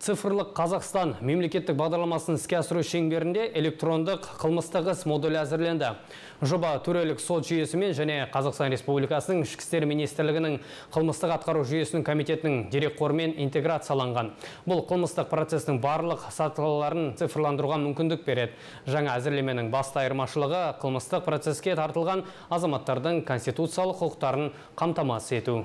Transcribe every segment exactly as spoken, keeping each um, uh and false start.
Цифрлық Қазақстан мемлекеттік бағдарламасын іске асыру шеңберінде электрондық қылмыстық іс модулі әзірленді. Жоба төрелік сот жүйесімен және Қазақстан Республикасының ішкі істер министрлігінің қылмыстық атқару жүйесінің комитетінің дерекқорымен интеграцияланған. Бұл қылмыстық процестің барлық сатыларын цифрландыруға мүмкіндік береді. Жаңа әзірлеменің басты айырмашылығы қылмыстық процеске тартылған азаматтардың конституциялық құқықтарын қамтамасыз ету.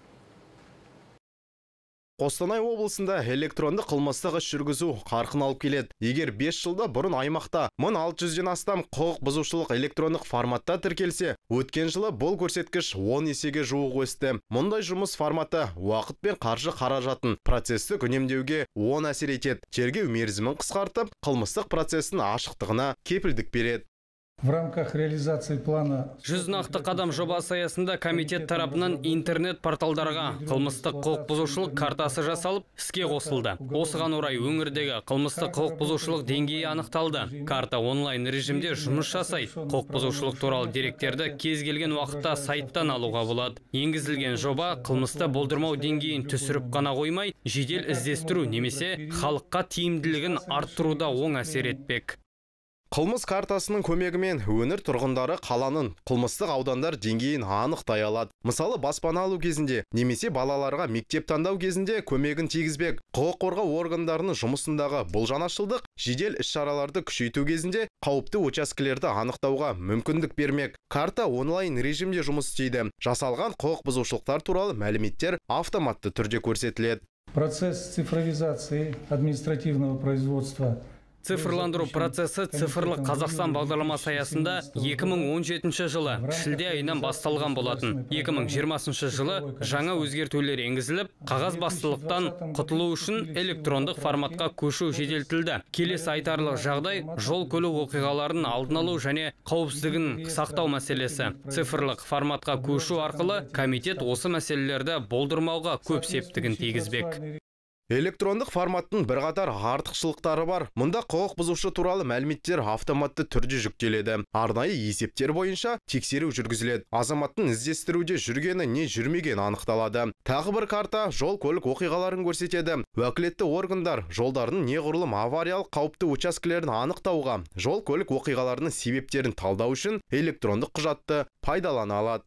Қостанай облысында электронды қылмыстық іс жүргізу қарқын алып келеді. Егер бес жылда бұрын аймақта мың алты жүзден астам құқық бұзушылық электрондық форматта тіркелсе, өткен жылы бұл көрсеткіш он есеге жуық өсті. Мұндай жұмыс форматы уақыт пен қаржы қаражатын процестік үнемдеуге оң әсер етеді. Тергеу мерзімін қысқартып, қылмыстық процестің ашықтығына кепілдік береді. В рамках реализации плана жүз нақты қадам жобасы аясында комитет тарапынан интернет порталдарға қылмыстық құқық бұзушылық картасы жасалып, іске қосылды. Осыған орай өңірдегі қылмыстық құқық бұзушылық деңгейі анықталды. Карта онлайн режимде жұмыс жасайды. Құқық бұзушылық туралы деректерді кез келген уақытта сайттан алуға болады. Енгізілген жоба қылмысты болдырмау деңгейін түсіріп қана қоймай, жедел іздестіру немесе халыққа тиімділігін арттыруда оң әсер етпек. Қылмыс картасының көмегімен өңір тұрғындары қаланың қылмыстық аудандар деңгейін анықтай алады. Мысалы, баспана алу кезінде немесе балаларға мектеп таңдау кезінде көмегін тигізбек. Құқық қорғау органдарының жұмысындағы бұл жаңашылдық жедел іс-шараларды күшейту кезінде қауіпті учаскелерді анықтауға мүмкіндік бермек. Карта онлайн режимде жұмыс істейді. Жасалған құқық бұзушылықтар туралы мәліметтер автоматты түрде көрсетіледі. Процесс цифровизации административного производства Цифрландыру процесі цифрлық Қазақстан бағдарламасы аясында екі мың он жетінші жылы шілде айынан басталған болатын. екі мың жиырмасыншы жылы жаңа өзгертулер енгізіліп, қағаз бастылықтан құтылу үшін электрондық форматқа көшу жеделтілді. Келесі айтарлық жағдай жол көлік оқиғаларын алдын алу және қауіпсіздігін сақтау мәселесі. Цифрлық форматқа көшу арқылы комитет осы мәселелерді болдырмауға көп септігін тигізбек. Электрондық форматтың бірқатар артықшылықтары бар. Мұнда құқық бұзушы туралы мәліметтер автоматты түрде жүктеледі. Арнайы есептер бойынша тексеру жүргізіледі. Азаматтың іздестіруде жүргені не жүрмеген анықталады. Тағы бір карта жол көлік оқиғаларын көрсетеді. Уәкілетті органдар жолдардың неғұрлым авариялық қауіпті учаскелерін анықтауға, жол көлік оқиғаларының себептерін талдау үшін электрондық құжатты пайдалана алады.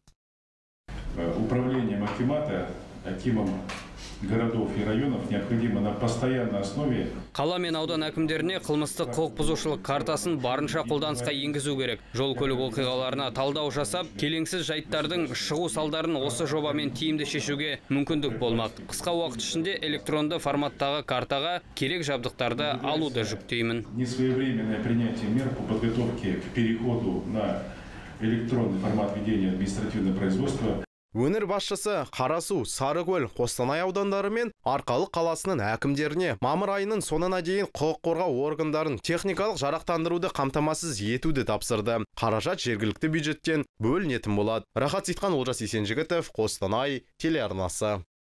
Управлением акимата, акимом городов и районов необходимо на постоянной основе. Қала мен аудан әкімдеріне қылмыстық құқық бұзушылық картасын барынша қолданысқа енгізу керек. Жол көлік оқиғаларына талдау жасап, келеңсіз жайттардың шығу салдарын осы жобамен тиімді шешуге мүмкіндік болмақ. Қысқа уақыт ішінде электронды форматтағы картаға керек жабдықтарды алуды жүктеймін. Несвоевременное принятие мер по подготовке к переходу на электронный формат ведения административного производства. Өңір басшысы Қарасу, Сарыкөл, Қостанай аудандары мен Арқалық қаласының әкімдеріне мамыр айының соңына дейін құқық қорғау органдарын техникалық жарақтандыруды қамтамасыз етуді тапсырды. Қаражат жергілікті бюджеттен бөлінетін болады. Рахат Сейтхан, Олжас Есенжігітов, Қостанай телеарнасы.